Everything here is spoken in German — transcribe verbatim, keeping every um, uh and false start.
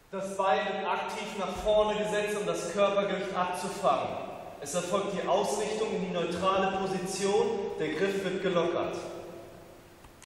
Das Bein wird aktiv nach vorne gesetzt, um das Körpergewicht abzufangen. Es erfolgt die Ausrichtung in die neutrale Position, der Griff wird gelockert.